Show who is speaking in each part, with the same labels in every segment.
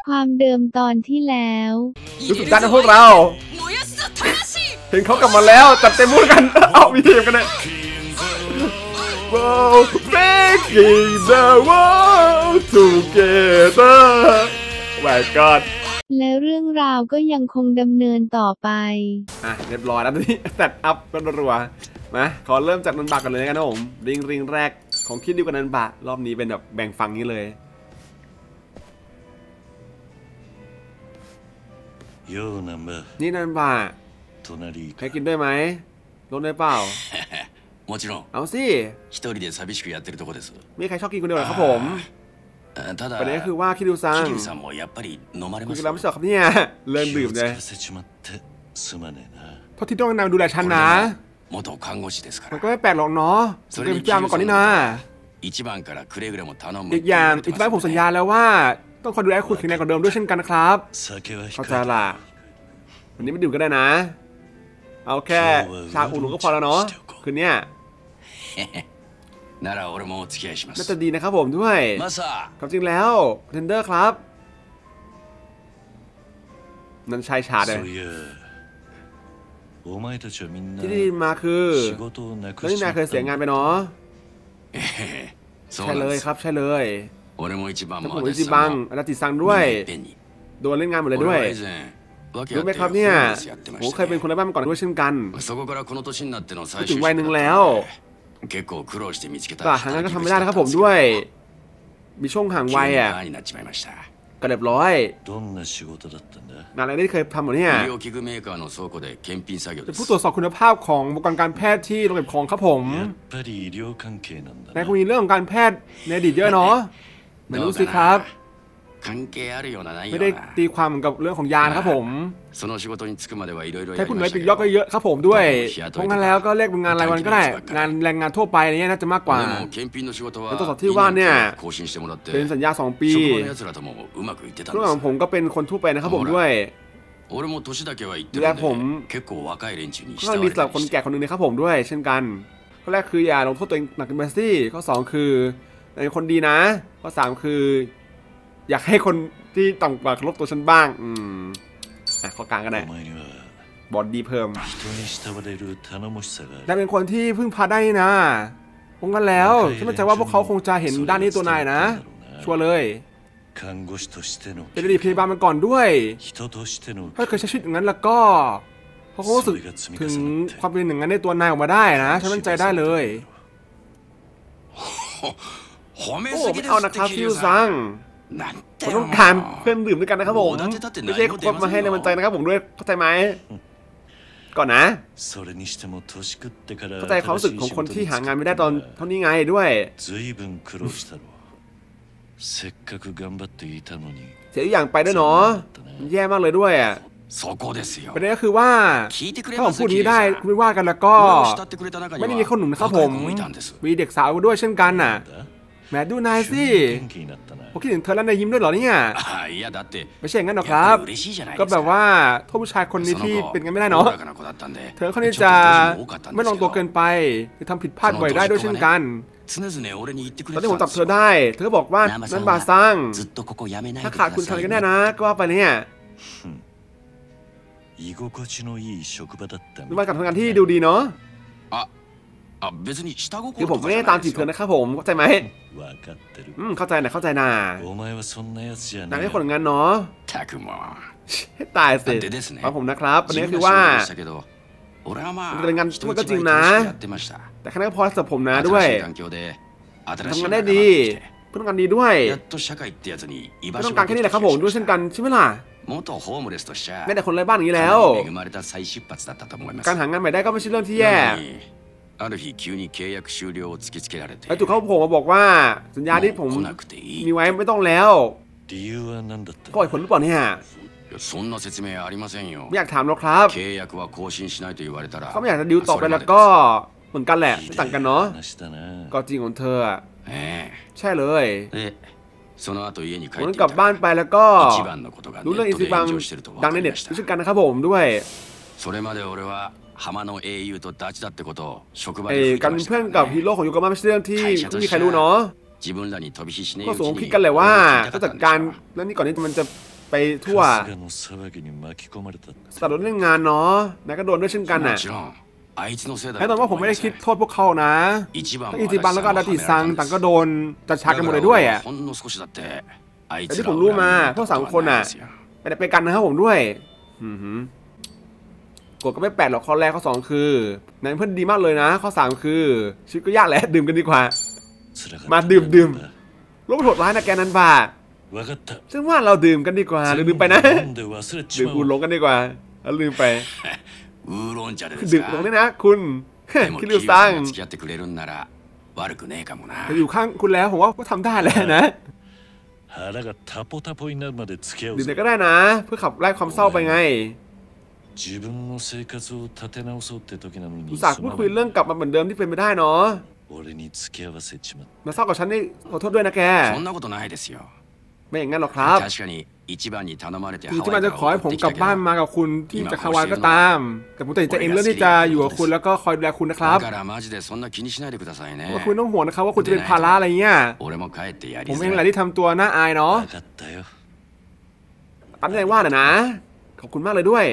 Speaker 1: ความเดิมตอนที่แล้ว
Speaker 2: รู้สึกได้นะพวกเราเห็นเขากลับมาแล้วจัดเต็มพูดกันเอามีทีมกันเลย Wow making the world together my god
Speaker 1: และเรื่องราวก็ยังคงดำเนินต่อไป
Speaker 2: เรียบร้อยแล้วนี่แซตอัพกันรัวๆมาขอเริ่มจากนันบะกันเลยกันนะผมริงแรกของคิดดีกว่านันบะรอบนี้เป็นแบบแบ่งฝั่งนี้เลยนี่นันบะใครกินด้วยไหมลดได้เปล่าเอาสิมีใครชอบกินคนเดียวเหรอครับผมประเด็นคือว่าคิดูซังคุณกำลังไม่ชอบครับเนี่ยเลิกดื่มเลยเพราะที่ต้องนำดูแลฉันนะมันก็ไม่แปลกหรอกเนาะเคยพิจารณามาก่อนนี่นะอีกอย่างอีกบ้านผมสัญญาแล้วว่าต้องคอยดูแลคุณแข็งแรงกว่าเดิมด้วยเช่นกันนะครับเข้าใจละวันนี้ไม่ดื่มก็ได้นะเอาแค่ชาอุ่นก็พอแล้วเนาะคืนนี้น่าจะดีนะครับผมด้วยความจริงแล้วเทนเดอร์ครับนั่นชายชาเลยที่ได้มาคือแล้วนี่นายเคยเสียงานไปเนาะใช่เลยครับใช่เลยแต่ผมอิจิบังอาราติซังด้วยโดนเล่นงานหมดเลยด้วยรู้ไหมครับเนี่ยผมเคยเป็นคนในบ้านมาก่อนด้วยเช่นกันถึงวัยหนึ่งแล้วแต่หางานก็ทำไม่ได้นะครับผมด้วยมีช่วงห่างวัยก็เรียบร้อยงานอะไรที่เคยทำหมดเนี่ยจะผู้ตรวจสอบคุณภาพของอุปกรณ์การแพทย์ที่โรงเก็บของครับผมในคุณมีเรื่องของการแพทย์ในอดีตเยอะเนาะไม่รู้สิครับไม่ได้ตีความเหมือนกับเรื่องของยานะครับผมแค่คุณน้อยปีกย่อก็เยอะครับผมด้วยเพราะงั้นแล้วก็เรียกเป็นงานรายวันก็ได้งานแรงงานทั่วไปอะไรเงี้ยน่าจะมากกว่าแล้วตัวสอบที่ว่าเนี่ยเป็นสัญญา2 ปีเรื่องของผมก็เป็นคนทั่วไปนะครับผมด้วยและผมก็มีสำหรับคนแก่คนหนึ่งนะครับผมด้วยเช่นกันข้อแรกคืออย่าลงโทษตัวเองหนักเกินไปสิข้อ2คือเป็นคนดีนะข้อ3คืออยากให้คนที่ต่ำกว่าเคารพตัวฉันบ้างข้อกลางก็ได้บอดดีเพิ่มได้เป็นคนที่พึ่งพาได้นะเพราะงั้นแล้วฉันมั่นใจว่าพวกเขาคงจะเห็นด้านนี้ตัวนายนะชัวร์เลยเป็นอดีตพยาบาลมาก่อนด้วยถ้าเคยใช้ชีวิตอย่างนั้นแล้วก็เขาคงรู้สึกถึงความเป็นอย่างนั้นในตัวนายออกมาได้นะฉันมั่นใจได้เลยโอ้ไม่เอานะครับฟิวซังผมต้องการเพื่อนดื่มด้วยกันนะครับผมไม่ใช่คนมาให้ในมันใจนะครับผมด้วยเข้าใจไหมก่อนนะเข้าใจความรู้สึกของคนที่หางานไม่ได้ตอนเท่านี้ไงด้วยเสียอย่างไปด้วยเนาะแย่มากเลยด้วยประเด็นก็คือว่าถ้าผมพูดนี้ได้คุณไม่ว่ากันแล้วก็ไม่ได้มีคนหนุ่มนะครับผมมีเด็กสาวด้วยเช่นกันน่ะแม่ดูนายสิผมคิดถึงเธอแล้วนายยิ้มด้วยเหรอเนี่ยไม่ใช่อย่างนั้นหรอกครับก็แบบว่าโทษผู้ชายคนนี้ที่เป็นกันไม่ได้เนาะเธอคนนี้จะไม่ลงตัวเกินไปจะทำผิดพลาดบ่อยได้ด้วยเช่นกันตอนที่ผมจับเธอได้เธอบอกว่านั่นบาซังถ้าขาดคุณทำอะไรกันแน่นะก็ว่าไปเนี่ยเป็นการทำงานที่ดูดีเนาะคือผมไม่ได้ตามจีบเธอนะครับผมเข้าใจไหมเข้าใจนะเข้าใจนะนายไม่คนงั้นเนาะให้ตายสิฟังผมนะครับประเด็นคือว่าเป็นงานทุกก็จริงนะแต่แค่นั้นก็พอสำหรับผมนะด้วยทำงานได้ดีเพื่อนทำงานดีด้วยไม่ต้องการแค่นี้แหละครับผมด้วยเช่นกันใช่ไหมล่ะแม้แต่คนไร้บ้านอย่างนี้แล้วการหางานใหม่ได้ก็ไม่ใช่เรื่องที่แย่แล้วจู่เขาผมมาบอกว่าสัญญาที่ผมมีไว้ไม่ต้องแล้วก็เหตุผลหรือเปล่าเนี่ยไม่อยากถามหรอกครับเขาไม่อยากจะดิวต่อไปแล้วก็เหมือนกันแหละไม่ต่างกันเนาะก็จริงของเธอใช่เลยผมกลับบ้านไปแล้วก็รู้เรื่องอิซิบังดังในเน็ตรู้สึกกันนะครับผมด้วยการเป็นเพื่อนกับฮีโร่ของโยโกะไม่ใช่เรื่องที่ไม่มีใครรู้เนาะก็สมมติคิดกันเลยว่าก็จัดการเรื่องนี้ก่อนที่มันจะไปทั่วสตัดรถเล่นงานเนาะนายก็โดนด้วยเช่นกันน่ะแน่นอนว่าผมไม่ได้คิดโทษพวกเขานะทั้งอิจิบันแล้วก็อาราติซังต่างก็โดนจัดฉากกันหมดเลยด้วยอ่ะแต่ที่ผมรู้มาพวก3 คนอ่ะไม่ได้ไปกันนะครับผมด้วยกดก็ไม่แปลกหรอกข้อแรกข้อ2คือนายเพื่อนดีมากเลยนะข้อ3คือชีวิตก็ยากแหละดื่มกันดีกว่ามาดื่มโลกโหดร้ายนะแกนั้นบ่าซึ่งว่าเราดื่มกันดีกว่าลืมไปนะดื่มอูหลงกันดีกว่าแล้วลืมไปดื่มลงนี่นะคุณคิริวซังจะอยู่ข้างคุณแล้วผมว่าก็ทำได้แล้วนะดื่มก็ได้นะเพื่อขับไล่ความเศร้าไปไงอุตส่าห์พูดคุยเรื่องกลับมาเหมือนเดิมที่เป็นไม่ได้เนาะมาเศร้ากับฉันนี่ขอโทษด้วยนะแกไม่อย่างนั้นหรอกครับคือที่มันจะขอให้ผมกลับบ้านมากับคุณที่จักรวาลก็ตามแต่ผมตัดสินใจเองเรื่องที่จะอยู่กับคุณแล้วก็คอยดูแลคุณนะครับว่าคุณต้องห่วงนะครับว่าคุณจะเป็นภาระอะไรเงี้ยผมเองแหละที่ทำตัวน่าอายเนาะตั้งใจว่านะขอบคุณมากเลยด้วย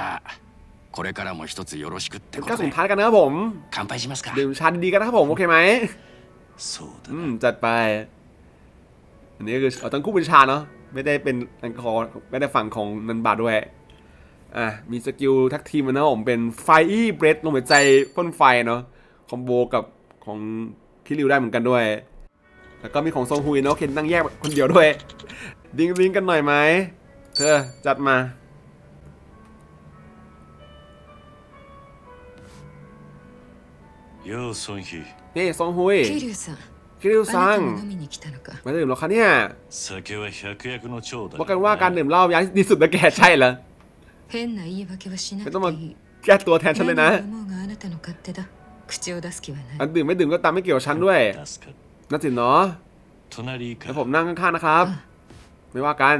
Speaker 2: เป็นก้าวสุดท้ายกันนะครับผมดื่มชาดีๆกันนะครับผมโอเคไหมจัดไปอันนี้คือตั้งคู่เป็นชาเนาะไม่ได้เป็นแอลกอฮอล์ไม่ได้ฝั่งของนันบาด้วยมีสกิลทักทีมนะผมเป็นไฟอี้เบรดลงไปใจพ่นไฟเนาะคอมโบกับของคิริวได้เหมือนกันด้วยแล้วก็มีของโซฮุยเนาะเคนนั่งแยกคนเดียวด้วยดิ้งกันหน่อยไหมเธอจัดมานี่ซงฮุยคิริวซังมาดื่มหรอคะเนี่ยบอกกันว่าการดื่มเหล้ายาดีสุดนะแกใช่เหรอไม่ต้องมาแก้ตัวแทนฉันเลยนะอันดื่มไม่ดื่มก็ตามไม่เกี่ยวกับฉันด้วยน่าจิ๋นเนาะแล้วผมนั่งข้างๆนะครับไม่ว่ากัน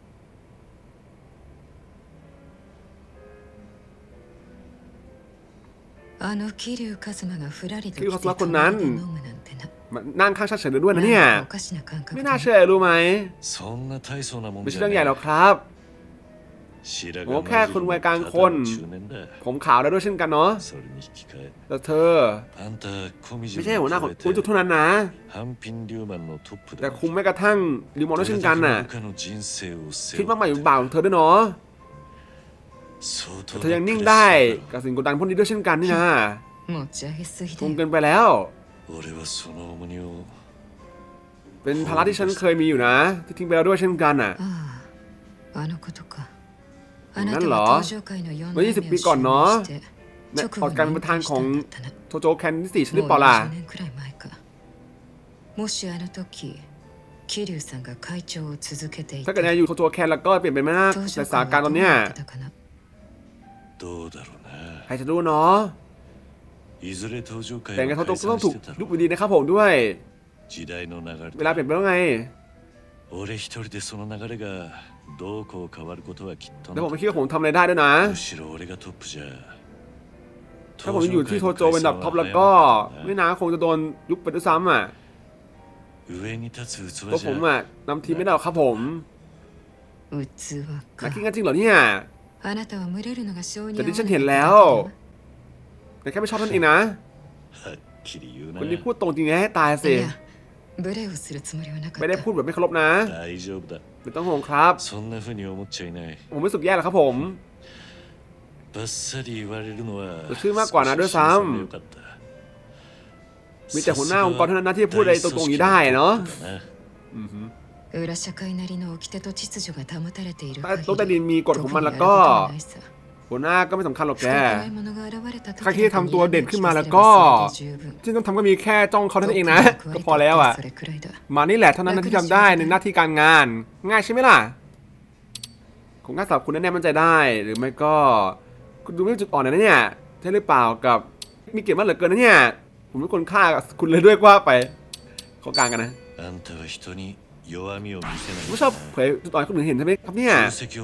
Speaker 2: คิริวคาซึมะคนนั้นนั่งข้างฉันเฉยๆด้วยนะเนี่ยไม่น่าเชื่อรู้ไหมไม่ใช่เรื่องใหญ่หรอกครับผมแค่คนวัยกลางคนผมขาวแล้วด้วยเช่นกันเนาะแต่เธอไม่ใช่หัวหน้าของจุดเท่านั้นนะแต่คุมแม้กระทั่งดิวมอนด้วยเช่นกันน่ะคิดมากมายอยู่บ่าวของเธอด้วยเนาะเธอยังนิ่งได้กับสิ่งกดดันพวกนี้ด้วยเช่นกันนี่นะคงเกินไปแล้วเป็นภาระที่ฉันเคยมีอยู่นะที่ทิ้งไปแล้วด้วยเช่นกันอ่ะนั่นเหรอเมื่อ20 ปีก่อนเนาะออกการเป็นประธานของโทโจแคนที่4ใช่หรือเปล่าล่ะถ้าเกิดนายอยู่โทโจแคนแล้วก็เปลี่ยนเป็นไม่น่าแต่สถานการณ์ตอนเนี้ยใครจะรู้เนาะแต่ไงโทโจก็ต้องถูกยุบดีนะครับผมด้วยเวลาเปลี่ยนไปแล้วไงแล้วผมไม่คิดว่าผมทำอะไรได้ด้วยนะถ้าผมอยู่ที่โทโจเป็นอันดับท็อปแล้วก็ไม่นานคงจะโดนยุบไปด้วยซ้ำอ่ะเพราะผมอ่ะนำทีมไม่ได้หรอกครับผมนักคิดกันจริงเหรอเนี่ยแต่ที่ฉันเห็นแล้วแต่แค่ไม่ชอบท่านเองนะคนที่พูดตรงจริงให้ตายสิไม่ได้พูดแบบไม่เคารพนะไม่ต้องห่วงครับผมไม่สุดแย่หรอกครับผมจะชื่อมากกว่านะด้วยซ้ำมีแต่หัวหน้าองค์กรเท่านั้นนะที่พูดอะไรตรงๆนี้ได้เนาะโลกใต้ดินมีกฎของมันแล้วก็หัวหน้าก็ไม่สำคัญหรอกแกใครที่ทำตัวเด่นขึ้นมาแล้วก็ที่ต้องทำก็มีแค่จ้องเขาเท่านั้นเองนะก็พอแล้วอ่ะมานี่แหละเท่านั้นที่ทำได้ในหน้าที่การงานง่ายใช่ไหมล่ะคงง่ายสำหรับคุณแน่ๆมั่นใจได้หรือไม่ก็คุณดูไม่จุดอ่อนนะเนี่ยใช่หรือเปล่ากับมีเกียรติมากเหลือเกินนะเนี่ยผมเป็นคนฆ่าคุณเลยด้วยว่าไปเขากลางกันนะผู้ชอบเผยจุดอ่อนคนอื่นเห็นใช่ไหมครับเนี่ย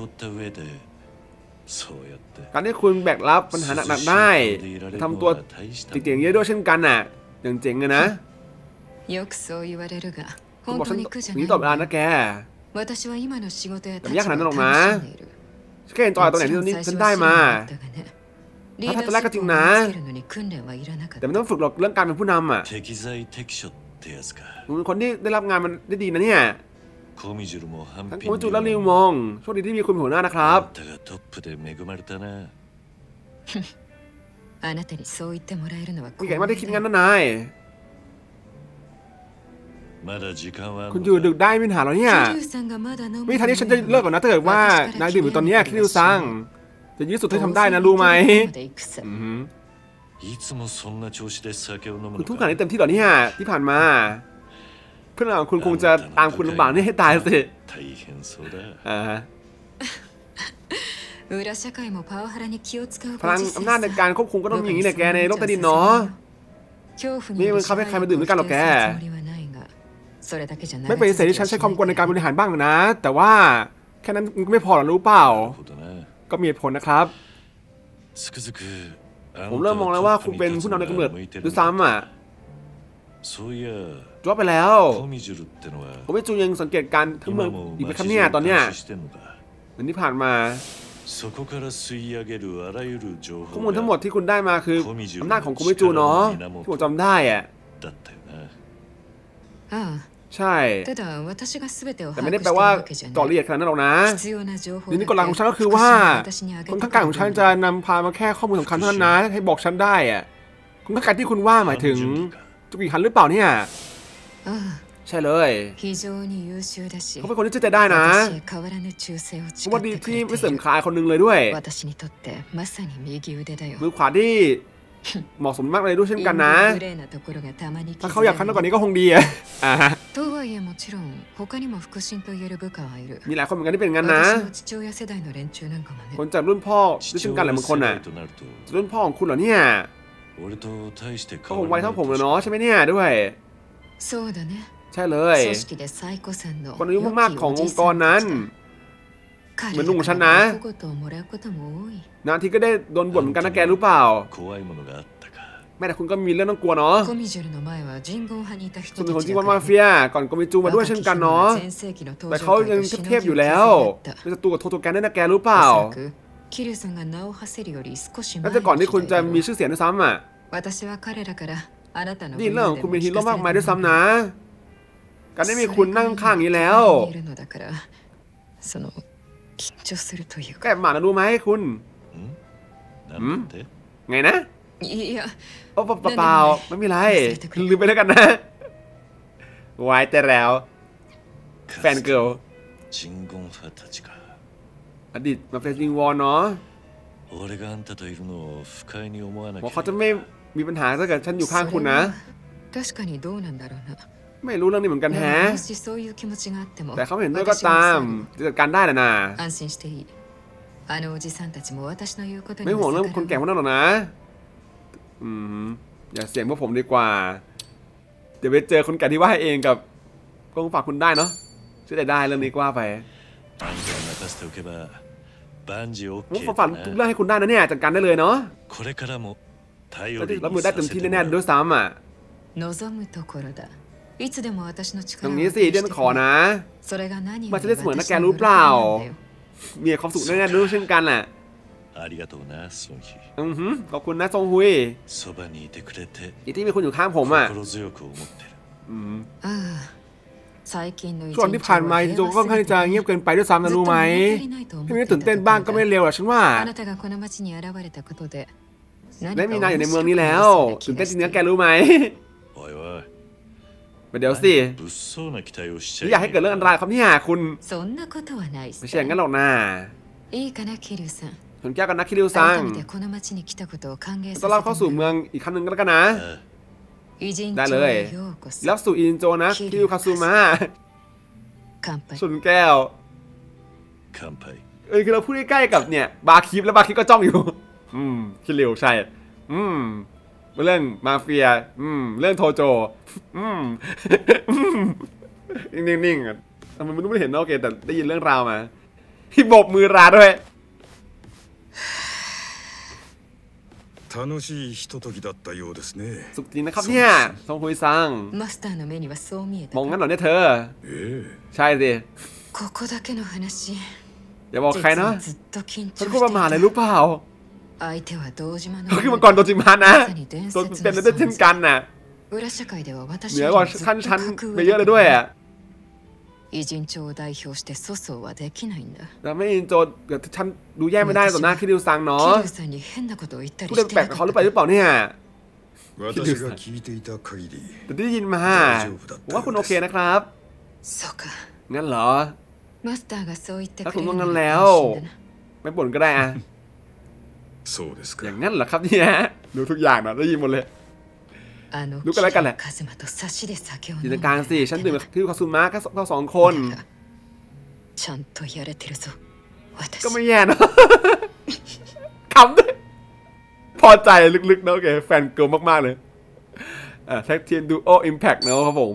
Speaker 2: การที่คุณแบกรับปัญหาหนักๆได้ทำตัวเจ๋งๆเยอะด้วยเช่นกันน่ะอย่างเจ๋งเลยนะคุณบอกฉันนี้ตอบเวลานะแกแต่ยากขนาดนั้นหรอกนะฉันแค่เห็นตัวตัวไหนที่ตรงนี้ฉันได้มาถ้าตอนแรกก็จริงนะแต่มันต้องฝึกหรอกเรื่องการเป็นผู้นำอ่ะคนที่ได้รับงานมันได้ดีนะเนี่ยทั้งโคมิจูและริวมองโชคดีที่มีคุณเป็นหัวหน้านะครับมีใครมาได้คิดงั้นนะนายคุณอยู่ดึกได้ไม่มีปัญหาหรอเนี่ยไม่ทันที่ฉันจะเลิกก่อนนะถ้าเกิดว่านายดื่มอยู่ตอนนี้คิริวซังจะยืดสุดที่ทำได้นะรู้ไหมคุณทุกข์ขนาดนี้เต็มที่หรอเนี่ยที่ผ่านมาเพื่อนของคุณคงจะตามคุณลำบากนี่ให้ตายสิพลังอำนาจในการควบคุมก็ต้องมีอย่างนี้แหละแกในโลกใต้ดินเนาะนี่มันเข้าให้ใครมาดื่มด้วยกันหรอกแกไม่ปฏิเสธที่ฉันใช้ความกลัวในการบริหารบ้างนะแต่ว่าแค่นั้นไม่พอหรอรู้เปล่าก็มีเหตุผลนะครับผมเริ่มมองแล้วว่าคุณเป็นผู้นำในกำเนิดด้วยซ้ำอ่ะจบไปแล้วผมไม่จูยังสังเกตการทั้งเมืองอีกไหมครับเนี่ยตอนเนี้ยในที่ผ่านมาข้อมูลทั้งหมดที่คุณได้มาคืออำนาจของคุณไม่จูเนาะที่ผมจำได้อ่ะใช่แต่ไม่ได้แปลว่าเกาะละเอียดขนาดนั้นหรอกนะนี่กฎหลักของฉันก็คือว่าคนข้างกายของฉันจะนำพามาแค่ข้อมูลสำคัญเท่านั้นนะให้บอกฉันได้อะคนข้างกายที่คุณว่าหมายถึงจุกิคันหรือเปล่าเนี่ยใช่เลยเขาเป็นคนที่เชื่อใจได้นะเพราะว่าดีที่ไม่เสริมคลายคนนึงเลยด้วยมือขวาที่เหมาะสมมากเลยด้วยเช่นกันนะถ้าเขาอยากขั้นตอนกว่านี้ก็คงดีอ่ะมีหลายคนเหมือนกันที่เป็นงั้นนะคนจากรุ่นพ่อด้วยเช่นกันหลายบางคนอ่ะรุ่นพ่อของคุณเหรอเนี่ยเขาคงไวเท่าผมเลยเนาะใช่ไหมเนี่ยด้วยใช่เลยคนอายุมากๆขององค์กรนั้นเหมือนลุงของฉันนะนาทีก็ได้โดนบ่นเหมือนกันนะแกรู้เปล่าแม่แต่คุณก็มีเรื่องต้องกลัวเนาะส่วนคนที่ว่ามาเฟียก่อนก็มีจูมาด้วยเช่นกันเนาะแต่เขายังเทพอยู่แล้วเป็นศัตรูกับโทโตแกนได้นะแกรู้เปล่าแล้วแต่ก่อนที่คุณจะมีชื่อเสียงด้วยซ้ำอ่ะนี่เรื่องของคุณเป็นฮีโร่มากมายด้วยซ้ำนะการได้มีคุณนั่งข้างนี้แล้วแกหมานะรู้ไหมคุณไงนะโอ้เปล่าไม่มีไรลืมไปแล้วกันนะไว้แต่แล้วแฟนเกิร์ลอดีตมาเป็นจิงวอนเนาะบอกเขาจะไม่มีปัญหาถ้าเกิดฉันอยู่ข้างคุณนะไม่รู้เรื่องนี้เหมือนกันแฮะแต่เขาเห็นด้วยก็ตามจะจัดการได้แหละนะไม่ห่วงเรื่องคนแก่พวกนั้นหรอกนะอย่าเสี่ยงพวกผมดีกว่าเดี๋ยวไปเจอคนแก่ที่ว่าเองกับก็ฝากคุณได้เนาะช่วยได้เรื่องนี้กว่าไปผมฝันทุกเรื่องให้คุณได้นะเนี่ยจัดการได้เลยเนาะรับมือได้เต็มที่แน่ๆด้วยซ้ำอ่ะตรงนี้สิเดี๋ยวขอนะมาจะได้เสมอนะแกรู้เปล่ามีความสุขแน่ๆด้วยเช่นกันแหละขอบคุณนะซงฮุยที่มีคุณอยู่ข้างผมอ่ะช่วงที่ผ่านมาโจก็ค่อนข้างจะเงียบเกินไปด้วยซ้ำนะรู้ไหมที่มีตื่นเต้นบ้างก็ไม่เร็วหรอกฉันว่าได้มีนายอยู่ในเมืองนี้แล้วตื่นเต้นจริงนะแกรู้ไหมเดี๋ยวสิอยากให้เกิดเรื่องอันตรายครับเนี่ยคุณไม่ใช่อย่างนั้นหรอกนะชนแก้วกันนะคิริวซังต้อนรับเข้าสู่เมืองอีกครั้งหนึ่งก็แล้วกันนะได้เลยรับสู่อินโจนะคิริวคาซูมะชนแก้วคือเราพูดใกล้ๆกับเนี่ยบาร์คิปแล้วบาร์คิปก็จ้องอยู่คิริวใช่เรื่องมาเฟียเรื่องโทโจนิ่งๆทำไมไม่รู้ไม่เห็นโอเคแต่ได้ยินเรื่องราวมาที่โบกมือราด้วยสุขจริงนะครับเนี่ยซงฮุยซังมองงั้นเหรอเนี่ยเธอใช่สิอย่าบอกใครนะฉันพูดประมาทอะไรรู้เปล่าเขาคือมังกรโดจิมะนะตัวเป็นได้เช่นกันน่ะเหนือกว่าชั้นไปเยอะเลยด้วยอ่ะแล้วไม่อินโจเดี๋ยวฉันดูแย่ไม่ได้ต่อหน้าคิริวซังเนาะพูดแปลกๆกับเขาหรือเปล่าเนี่ยแต่ได้ยินมาว่าคุณโอเคนะครับงั้นเหรอถ้าคุณว่างั้นแล้วไม่บ่นก็ได้อะอย่างงั้นเหรอครับเนี่ยดูทุกอย่างนะได้ยินหมดเลยดูกันแล้วกันแหละจินตนาการสิฉันดื่มกับคิริวคาซุมะก็2 คนก็ไม่แย่นะขำด้วยพอใจลึกๆนะโอเคแฟนเกิร์ลมากๆเลยแท็กทีมดูโออิมแพคนะครับผม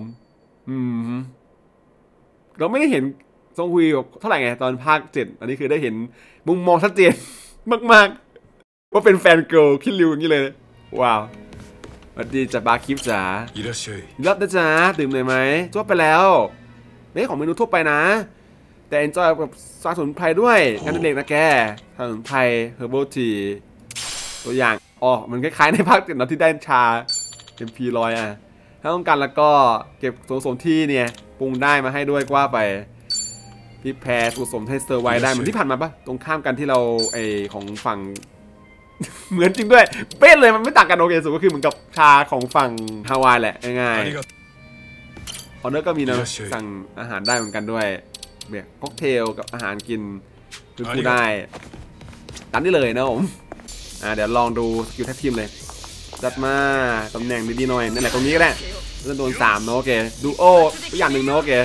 Speaker 2: เราไม่ได้เห็นซงฮุยเท่าไหร่ไงตอนภาค 7อันนี้คือได้เห็นมุมมองชัดเจนมากๆว่าเป็นแฟนเกิร์ลคิดริวอย่างนี้เลยว้าวสวัสดีจ้าบาคิปจ๋ารับนะจ๊ะดื่มเลยไหมทั่วไปแล้วไม่ใช่ของเมนูทั่วไปนะแต่เอนจอยกับสมุนไพรด้วยงานเด็กนะแกสมุนไพรเฮอร์เบิลทีตัวอย่างมันคล้ายๆในภาค 7นะที่ได้ชาMP100ถ้าต้องการแล้วก็เก็บส่วนผสมที่เนี่ยปรุงได้มาให้ด้วยกว่าไปพี่แพรส่วนผสมให้เซอร์ไวได้เหมือนที่ผ่านมาปะตรงข้ามกันที่เราของฝั่ง เหมือนจริงด้วยเป๊ะเลยมันไม่ต่างกันโอเคสุดก็คือเหมือนกับชาของฝั่งฮาวายแหละง่ายๆออเดอร์ก็มีนะสั่งอาหารได้เหมือนกันด้วยเนี่ยค็อกเทลกับอาหารกินคือพูดได้ตามนี้เลยนะผมเดี๋ยวลองดูสกิลแท็กทีมเลยจัดมาตำแหน่งดีๆหน่อยนั่นแหละตรงนี้ก็ได้เล่นโดน3เนาะโอเคดูโอ้ตัวอย่างหนึ่งเนาะโอเค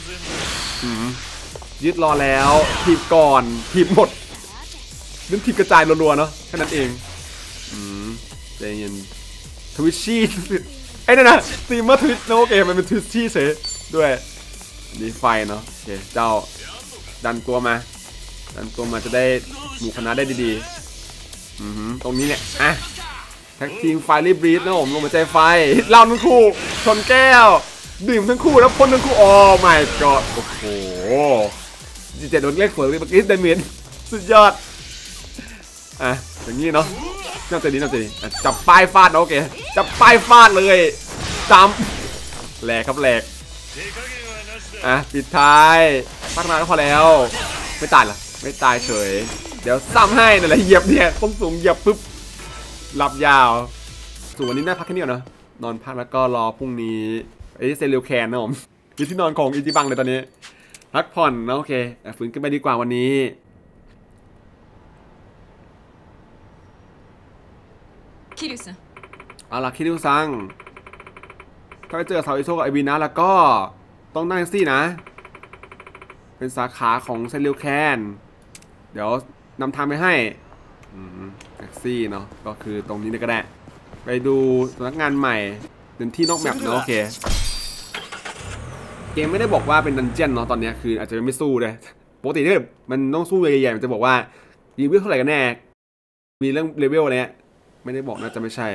Speaker 2: ยึดรอแล้วทีบก่อนทีบหมดนั่นทีบกระจายรัวๆเนาะแค่นั้นเองใจเย็นทวิชชี่ไอ้นั่นนะซีมาทวิชเนาะโอเคมันเป็นทวิชชี่เฉยด้วยดีไฟเนาะโอเคเจ้าดันตัวมาจะได้หมู่คณะได้ดีๆตรงนี้เนี่ยแท็กทีมไฟรีบรีดนะผมลงมาใจไฟเล่าทั้งคู่ชนแก้วดื่มทั้งคู่แล้วพ่นทั้งคู่ไม่ก็โอ้โหดีเจโดนเล็กสวยเลยเมื่อกี้เดเมียนสุดยอดอย่างนี้เนาะน่าจะดีจับป้ายฟาดโอเคจับป้ายฟาดเลยจำแหลกครับแหลกปิดท้ายพัฒนาก็พอแล้วไม่ตายหรอไม่ตายเฉยเดี๋ยวซ้ำให้นั่นแหละเหยียบเนี่ยต้นสูงเหยียบปุ๊บหลับยาวส่วนวันนี้น่าพักแค่นี้ก่อนนะนอนพักแล้วก็รอพรุ่งนี้เซเรียลแคนนะผมมีที่นอนของอิจิบังเลยตอนนี้พักผ่อนนะโอเคฝืนกันไปดีกว่าวันนี้เอาล่ะคิริวซังถ้าไปเจอเซาอิโซกับไอบีนะแล้วก็ต้องนั่งแท็กซี่นะเป็นสาขาของเซเรียลแคนเดี๋ยวนำทางไปให้แท็กซี่เนาะก็คือตรงนี้ก็ได้ไปดูสำนักงานใหม่เป็นที่นอกแมปเนาะโอเคเกมไม่ได้บอกว่าเป็นดันเจี้ยนเนาะตอนนี้คืออาจจะไม่สู้เลยปกติถ้ามันต้องสู้ใหญ่ๆมันจะบอกว่ายิงเลเวลเท่าไหร่กันแน่มีเรื่องเลเวลอะไรไม่ได้บอกนะจะไม่ใช่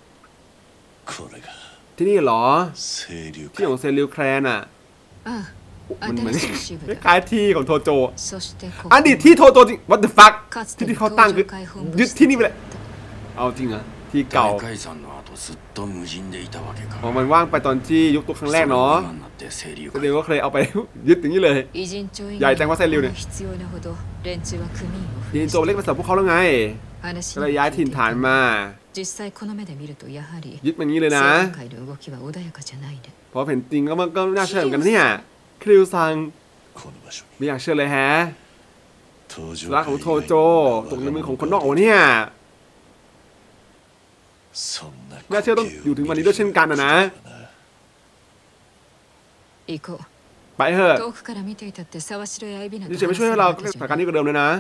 Speaker 2: ที่นี่เหรอที่ของเซริลแคลนมันเหมือนคล้ายที่ของโทโจอดีตที่โทโจจริง what the fuck ที่เขาตั้งคือยึดที่นี่ไปเลยเอาจริงเหรอที่เก่ามันว่างไปตอนที่ยุคตัวครั้งแรกเนาะเซริลก็เคยเอาไปยึดอย่างนี้เลยใหญ่จังว่าเซริลเนี่ยยินโจเล็กมาสำหรับพวกเขาแล้วไงก็เลยย้ายถิ่นฐานมายึดแบบนี้เลยนะพอเห็นจริงก็มันก็น่าเชื่อเหมือนกันเนี่ยคิริวซังไม่อยากเชื่อเลยแฮะรักของโทโจตกในมือของคนนอกโอ้เนี่ยน่าเชื่อต้องอยู่ถึงวันนี้ด้วยเช่นกันนะไปเถอะนี่จะไม่ช่วยให้เราสถานการณ์นี้ก็เดิมเลยนะ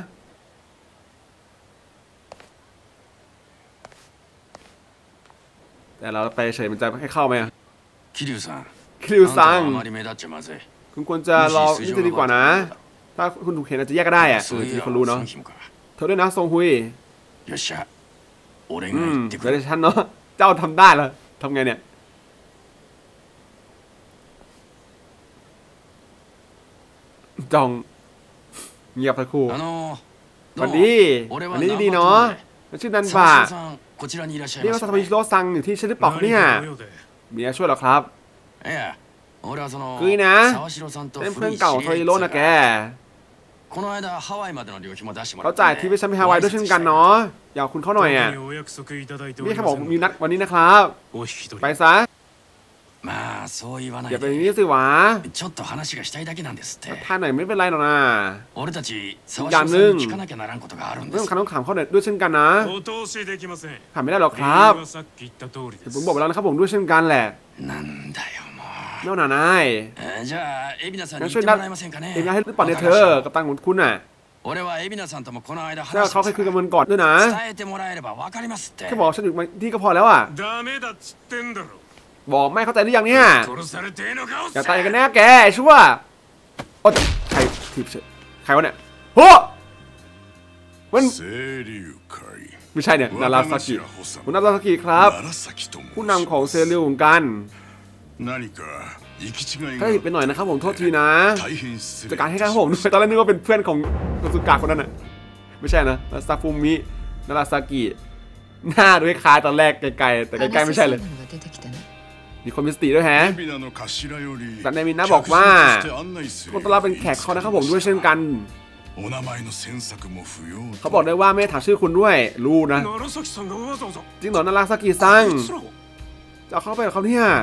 Speaker 2: แต่เราไปเฉยมันจะให้เข้าไหมคิริวซังคุณควรจะรอนี่จะดีกว่านะถ้าคุณถูกเห็นอาจจะแยกก็ได้มีคนรู้เนาะเธอด้วยนะทรงฮุยเดี๋ยวฉันเนาะเจ้าทำได้แล้วทำไงเนี่ยจองเงียบทั้งคู่วันนี้ดีเนาะชื่อนันบะนี่ว่าซาโตมิชิโร่ซังอยู่ที่ฉันหรือเปล่าเนี่ยมีอะไรช่วยหรอครับคือนะเป็นเพื่อนเก่าโทริโร่นะแกเขาจ่ายที่ไปฉันไปฮาวายด้วยเช่นกันเนาะอยากคุณเขาหน่อยอ่ะนี่เขาบอกมีนัดวันนี้นะครับไปซะอย่าเป็นอย่างนี้สิวะท่านไหนไม่เป็นไรหรอกนะอย่างหนึ่งเรื่องการต้องถามเขาหน่อยด้วยเช่นกันนะถามไม่ได้หรอกครับผมบอกไปแล้วนะครับผมด้วยเช่นกันแหละไม่เอาหน่านายงั้นช่วยนัดเอ็มนาให้หรือเปล่าเนี่ยเธอกับตังของคุณน่ะเขาเคยคุยกันมันก่อนด้วยนะแค่บอกฉันอยู่ที่ก็พอแล้วอ่ะบอกไม่เข้าใจหรือยังเนี่ยอย่าตายกันแน่แกชั่วโอ๊ยใครถีบใครวะเนี่ยโอ้มันไม่ใช่เนี่ยนาราซากิคุณนาราซากิครับผู้นำของเซริวของกันถ้าผิดไปหน่อยนะครับผมโทษทีนะจัดการให้ครับผมตอนแรกนึกว่าเป็นเพื่อนของโนซุกะคนนั้นน่ะไม่ใช่นะซาฟุมินาราซากิหน้าด้วยคล้ายตอนแรกไกลๆแต่ไกลๆไม่ใช่เลยมีคนมีสติด้วยแฮะแต่ในมินนะบอกว่าคนต้อนรับเป็นแขกเขานะครับผมด้วยเช่นกันเขาบอกได้ว่าไม่ถามชื่อคุณด้วยรู้นะจริงเหรอนาราซากิซังจะเข้าไปกับเขาเนี่ย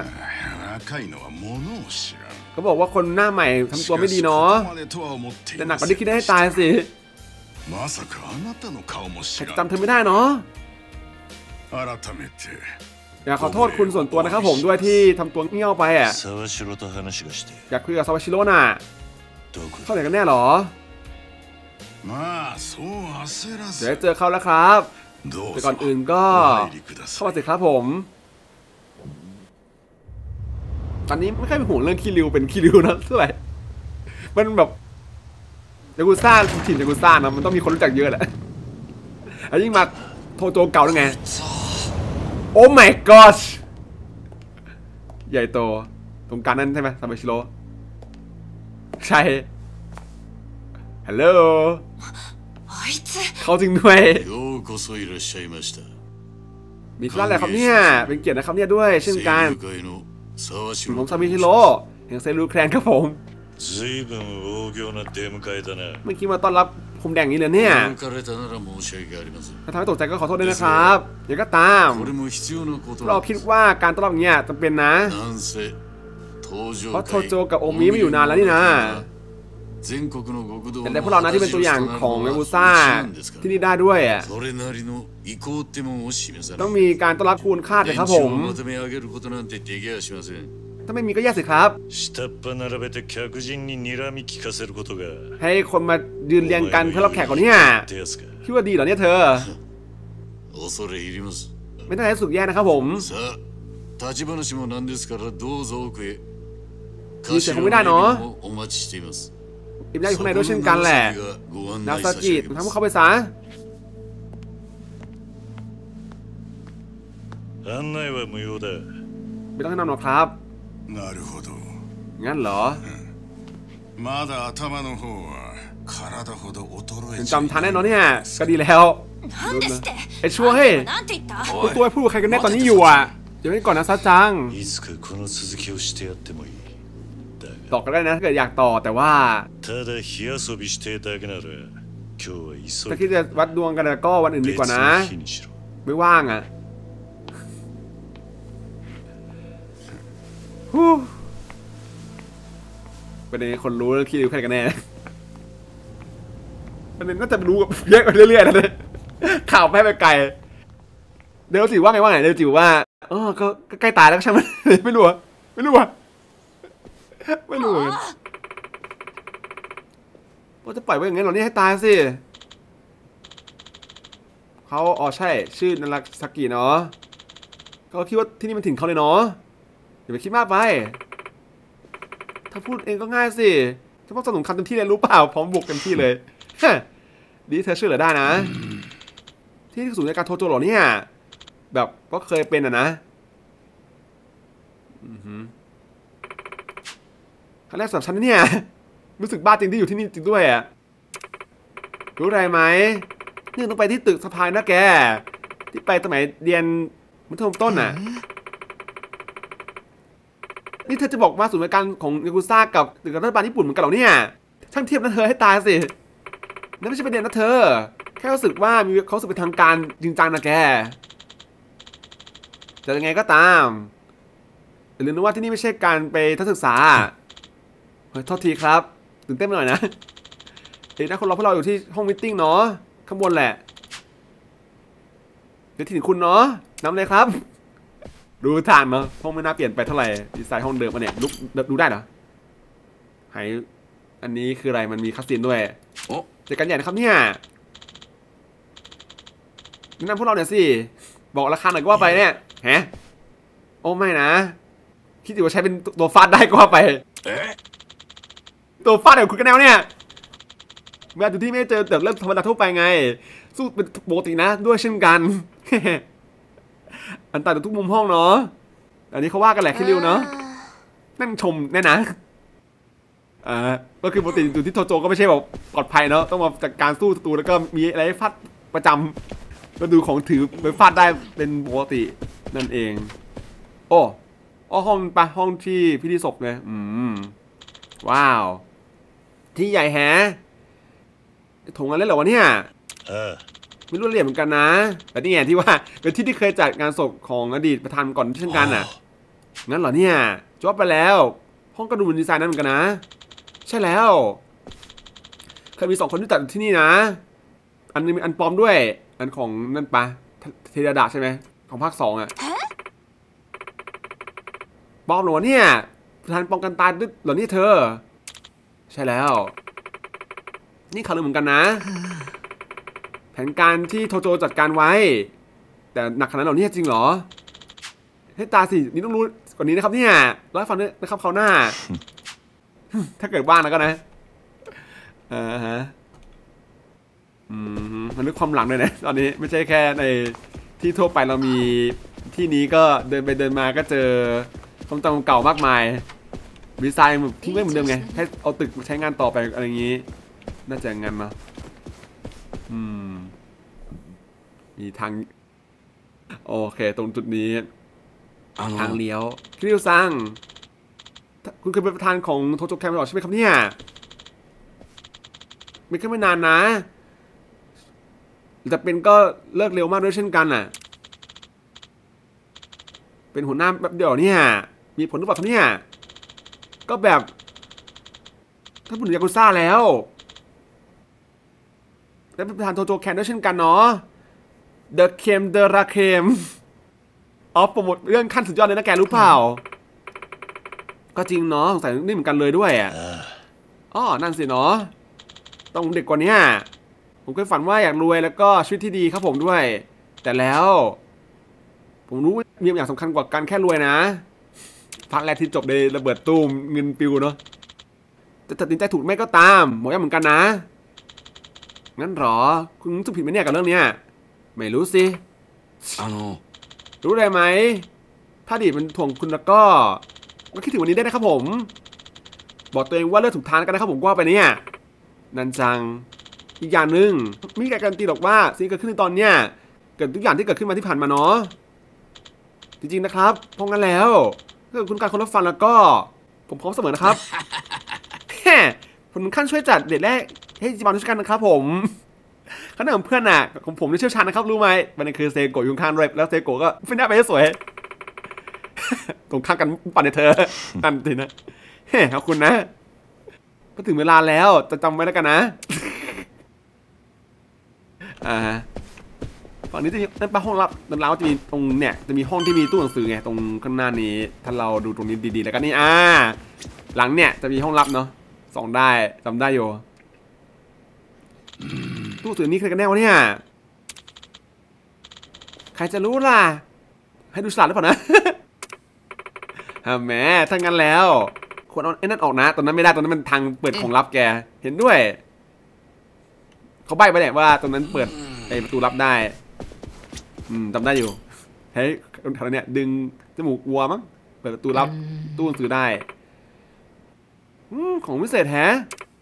Speaker 2: เขาบอกว่าคนหน้าใหม่ทำตัวไม่ดีเนาะแต่หนักกว่าที่คิดได้ให้ตายสิจำเธอไม่ได้เนาะอยากขอโทษคุณส่วนตัวนะครับผมด้วยที่ทำตัวเงี้ยวไปอ่ะอยากคุยกับซาวาชิโร่น่ะเข้าไหนกันแน่หรอเดี๋ยวเจอเขาแล้วครับแต่ก่อนอื่นก็เข้ามาสิครับผมตอนนี้ไม่ค่อยเป็นห่วงเรื่องคิริวเป็นคิริวนะเท่าไหร่มันแบบยากุซ่าถิ่นยากุซ่านะมันต้องมีคนรู้จักเยอะแหละยิ่งมาโทโจเก่าด้วยไงโอ้ my god ใหญ่โตตรงกลางนั่นใช่ไหมซาเบชิโร่ใช่ฮัลโหลเขาจริงด้วยมีธุระอะไรครับเนี่ยเป็นเกียรตินะครับเนี่ยด้วยเช่นกันผมซาเบชิโร่แห่งเซรูแคลนครับผมเมื่อกี้มาต้อนรับผมแดงนี้เลยเนี่ยถ้าทำให้ตกใจก็ขอโทษด้วยนะครับอย่างก็ตามเราคิดว่าการต้อนรับอย่างเงี้ยจำเป็นนะเพราะโทโจกับโอมิไม่อยู่นานแล้วนี่นะแต่พวกเรานะที่เป็นตัวอย่างของยากุซ่าที่นี่ได้ด้วยต้องมีการต้อนรับคูณค่าเลยครับผมถ้าไม่มีก็แย่สิครับให้คนมายืนเรียงกันเพื่อรับแขกก่อนเนี่ยคิดว่าดีเหรอเนี่ยเธอไม่ต้องให้สุดแย่นะครับผมมีเสียงคงไม่ได้เนาะอิมได้อยู่ข้างในด้วยเช่นกันแหละนาซากิทำให้เขาไปซะไม่ต้องให้นำหรอกครับงั้นเหรอจำทันแน่นอนเนี่ยก็ดีแล้วไอ้ชั่วเฮ้ยตัวพูดใครกันแน่ตอนนี้อยู่อ่ะเดี๋ยวให้ก่อนนะซาจังต่อก็ได้นะถ้าเกิดอยากต่อแต่ว่าถ้าคิดจะวัดดวงกันก็วันอื่นดีกว่านะไม่ว่างอ่ะประเด็นคนรู้เรื่องคิดอยู่ใครกันแน่ประเด็นน่าจะรู้กับเยอะไปเรื่อยๆนะเนี่ยข่าวแพร่ไปไกลเดี๋ยวจิ๋วว่าไงเดี๋ยวจิ๋วว่าก็ใกล้ตายแล้วใช่ไหมไม่รู้ว่าจะปล่อยไว้อย่างงี้หรอนี่ให้ตายสิเขาใช่ชื่อนาราซากิเนาะก็คิดว่าที่นี่มันถิ่นเขาเลยเนาะอย่าไปคิดมากไปถ้าพูดเองก็ง่ายสิถ้าพวกสนุนคำเต็มที่เลยรู้เปล่าพร้อมบุกเต็มที่เลยดีเธอช่วยเหลือได้นะที่สูงในการโทโจโร่เนี่ยแบบก็เคยเป็นนะครั้งแรกสำหรับฉันเนี่ยรู้สึกบ้าจริงที่อยู่ที่นี่จริงด้วยอะรู้อะไรไหมนี่ต้องไปที่ตึกสะพานนะแกที่ไปสมัยเรียนมัธยมต้นน่ะนี่เธอจะบอกว่าศูนย์บริการของยากุซ่ากับตึกรัฐบาลญี่ปุ่นเหมือนกันเหรอเนี่ยช่างเทียบนะเธอให้ตายสินั่นไม่ใช่ประเด็นนะเธอแค่รู้สึกว่ามีเขาสึกเป็นทางการจริงจังนะแกจะยังไงก็ตามอย่าลืมนะว่าที่นี่ไม่ใช่การไปทัศนศึกษาโทษทีครับตื่นเต้นไปหน่อยนะเด็กนักคนรอพวกเราอยู่ที่ห้องมิทติ้งเนาะข้างบนแหละเดี๋ยวถึงคุณเนาะนำเลยครับดูทางเนาะห้องไม่น่าเปลี่ยนไปเท่าไหร่ดีไซน์ห้องเดิมมาเนี่ยดูได้เหรอหายอันนี้คืออะไรมันมีคัสซีนด้วยโอ้เจอกันใหญ่นะครับเนี่ยแนะนำพวกเราหน่อยสิบอกราคาหน่อยก็ว่าไปเนี่ยฮะโอ้ไม่นะคิดว่าใช้เป็นตัวฟาดได้ก็ว่าไปตัวฟาดของคุณกันแนวเนี่ยเวลาอยู่ที่ไม่เจอเรื่องธรรมดาทั่วไปไงสู้เป็นปกตินะด้วยเช่นกันอันตรายทุกมุมห้องเนาะอันนี้เขาว่ากันแหละคิริวเนาะนั่งชมแน่นะก็คือปกติอยู่ที่โทโจก็ไม่ใช่แบบปลอดภัยเนาะต้องมาจากการสู้ศัตรูแล้วก็มีอะไรฟาดประจำก็ดูของถือไปฟาดได้เป็นปกตินั่นเองโอ้ห้องปะห้องที่พิธีศพเลยว้าวที่ใหญ่แฮะถงอะไรเหรอวะเนี่ยไม่รู้ละเอียดเหมือนกันนะแต่นี่ไงที่ว่าเป็นที่ที่เคยจัดงานศพของอดีตประธานก่อนเช่นกันอ่ะงั้นเหรอเนี่ยจบไปแล้วห้องก็ดูดีไซน์นั้นเหมือนกันนะใช่แล้วเคยมี2 คนที่จัดที่นี่นะอันนึงมีอันปลอมด้วยอันของนั่นปะเทเดดะใช่ไหมของภาค 2อ่ะปลอมเหรอเนี่ยประธานป้องกันตายด้วยเหรอนี่เธอใช่แล้วนี่ข่าวลือเหมือนกันนะแผนการที่โทโจจัดการไว้แต่หนักขนาดนั้นเหรอเนี่ยจริงเหรอให้ตาสินี่ต้องรู้กว่านี้นะครับเนี่ยร้อยฟังด้วยนะครับเขาหน้า ถ้าเกิดว่างนะก็นะฮะมันลึกความหลังเลยนะตอนนี้ไม่ใช่แค่ในที่ทั่วไปเรามีที่นี้ก็เดินไปเดินมาก็เจอความจำเก่ามากมายดีไซน์ทิ้งไว้เหมือนเดิมไงให้เอาตึกใช้งานต่อไปอะไรอย่างนี้น่าจะงั้นนะมีทางโอเคตรงจุดนี้ทางเลี้ยวคิริวซังคุณเคยเป็นประธานของโทโจแคมป์หรอใช่ไหมครับเนี่ยไม่นานนะแต่เป็นก็เลิกเร็วมากด้วยเช่นกันน่ะเป็นหัวหน้าแบบเดียวเนี่ยมีผลหรือเปล่าครับเนี่ยก็แบบถ้าพูดถึงยากุซ่าแล้วและเป็นประธานโทโจแคนด้วยเช่นกันเนาะ The Kem The Rakem โปรโมทเรื่องขั้นสุดยอดเลยนะแกรู้เปล่าก็จริงเนาะสงสัยนี่เหมือนกันเลยด้วยนั่นสิเนาะต้องเด็กกว่านี้ผมเคยฝันว่าอยากรวยแล้วก็ชีวิตที่ดีครับผมด้วยแต่แล้วผมรู้มีอย่างสำคัญกว่าการแค่รวยนะภาคแรกที่จบเลยระเบิดตู้มเงินปิวเนาะจะตัดสินใจถูกไม่ก็ตามหมอยังเหมือนกันนะงั้นหรอคุณรู้สึกผิดไหมเนี่ยกับเรื่องเนี้ยไม่รู้สิรู้ได้ไหมถ้าอดีตมันถ่วงคุณแล้วก็คิดถึงวันนี้ได้นะครับผมบอกตัวเองว่าเลิกถูกทางกันนะครับผมว่าไปเนี่ยนันจังอีกอย่างหนึ่งไม่มีการันตีหรอกว่าสิ่งที่เกิดขึ้นในตอนเนี้ยเกิดทุกอย่างที่เกิดขึ้นมาที่ผ่านมาเนาะจริงๆนะครับเพราะงั้นแล้วถ้าคุณการคนรับฟังแล้วก็ผมพร้อมเสมอนะครับผมขั้นช่วยจัดเด็ดแรกให้จิบันทุกกันนะครับผมขณะของเพื่อนน่ะของผมนี่เชี่ยวชาญนะครับรู้ไหมมันคือเซโกะยุงข้างด้วยแล้วเซโกะก็เป็นหน้าไปสวยตรงข้างกันปั่นในเธอนั่นสินะขอบคุณนะก็ถึงเวลาแล้วจะจำไว้แล้วกันนะฝั่งนี้จะมีนั่นปะห้องรับด้านล่างจะมีตรงเนี่ยจะมีห้องที่มีตู้หนังสือไงตรงข้างหน้านี้ถ้าเราดูตรงนี้ดีๆแล้วก็นี่หลังเนี่ยจะมีห้องลับเนาะ2ได้จำได้อยู่ตู้หนังสือนี้ใครกันแน่วะเนี่ยใครจะรู้ล่ะให้ดูฉลาดหรือเปล่านะแหมถ้างั้นแล้วควรเอาไอ้นั่นออกนะตอนนั้นไม่ได้ตอนนั้นมันทางเปิดของลับแกเห็นด้วยเขาใบ้ไปเนี่ยว่าตรงนั้นเปิดไอ้ประตูลับได้จำได้อยู่เฮ้ยแถวนี้ดึงจมูกวัวมั้งเปิดประตูลับตู้หนังสือได้ของพิเศษแฮะ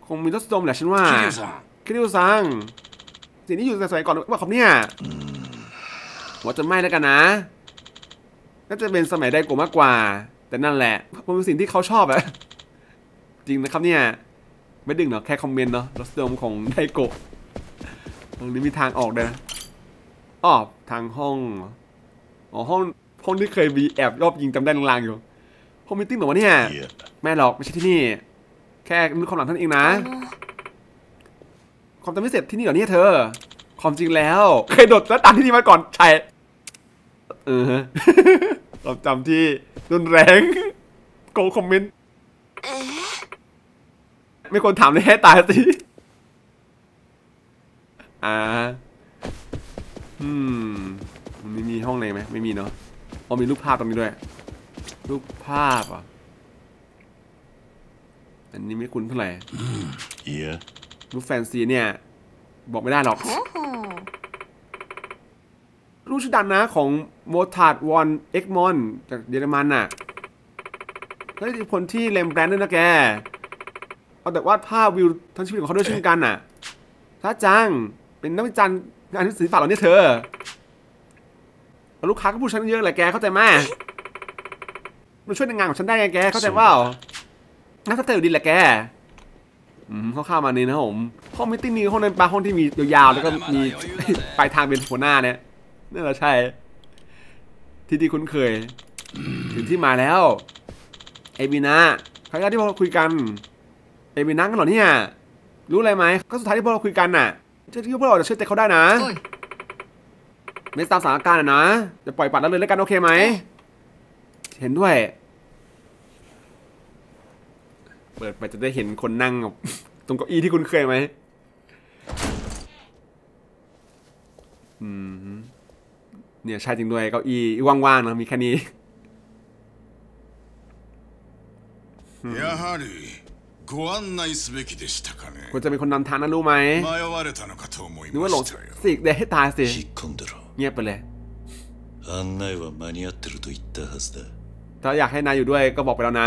Speaker 2: คงมีรสดมแหละฉันว่าคิริวซังสิ่งที่อยู่ในสมัยก่อนว่าครับเนี่ยว่าจะไม่แล้วกันนะน่าจะเป็นสมัยไดโกะมากกว่าแต่นั่นแหละมันเป็นสิ่งที่เขาชอบอะจริงนะครับเนี่ยไม่ดึงเนาะแค่คอมเมนต์เนาะรสดมของไดโกะตรงนี้มีทางออกเลยอ๋อทางห้องอ๋อห้องที่เคยมีแอบรอบยิงจำได้ลางๆอยู่ห้องมิทติ้งหรอวะเนี่ยไม่หรอกไม่ใช่ที่นี่แค่นึกความหลังท่านเองนะความจำไม่เสร็จที่นี่เหรอเนี่ยเธอความจริงแล้วเคยโดดแล้วตามที่นี่มาก่อนใช่ความจำที่รุนแรงโกคอมเมนต์ไม่ควรถามเลยให้ตายสิมีห้องไหนไหมไม่มีเนาะอ๋อมีรูปภาพตรงนี้ด้วยรูปภาพอ่ะอันนี้ไม่คุ้นเท่าไหร่รูปแฟนซีเนี่ยบอกไม่ได้หรอกรูปชื่อดังนะของโมทาร์ดวอนเอ็กมอนจากเยอรมันน่ะแล้วอิทธิพลที่เลมแบรนด์ด้วยนะแกเอาแต่วาดภาพวิวทั้งชีวิตของเขาด้วยเช่นกันน่ะท้าจังเป็นนักวิจารณ์งานศิลปะเหล่านี้เธอลูกค้าก็พูดฉันเยอะแหละแกเข้าใจไหมมันช่วยในงานของฉันได้ไงแกเข้าใจว่าน่าจะเจอดีแหละแกเขาเข้ามานี่นะผมห้องมิทติ้งนี้ห้องนั้นปะห้องที่มียาวๆแล้วก็มีปลายทางเป็นหัวหน้าเนี่ยนี่แหละใช่ที่คุ้นเคยถึงที่มาแล้วเอบินะครั้งแรกที่พวกเราคุยกันเอบินะกันเหรอเนี่ยรู้อะไรไหมก็สุดท้ายที่พวกเราคุยกันน่ะที่พวกเราจะเชื่อใจเขาได้นะไม่ตามสถานการณ์นะจะปล่อยปัดแล้วเลยแล้วกันโอเคไหมเห็นด้วยเปิดไปจะได้เห็นคนนั่งตรงเก้าอี้ที่คุณเคยไหมเนี่ยใช่จริงด้วยเก้าอี้ว่างๆนะมีแค่นี้ควรจะเป็นคนนำทางนะรู้ไหมนึกว่าหลงสิกเดให้ตายสิเงียบไปเลยถ้าอยากให้นายอยู่ด้วยก็บอกไปแล้วนะ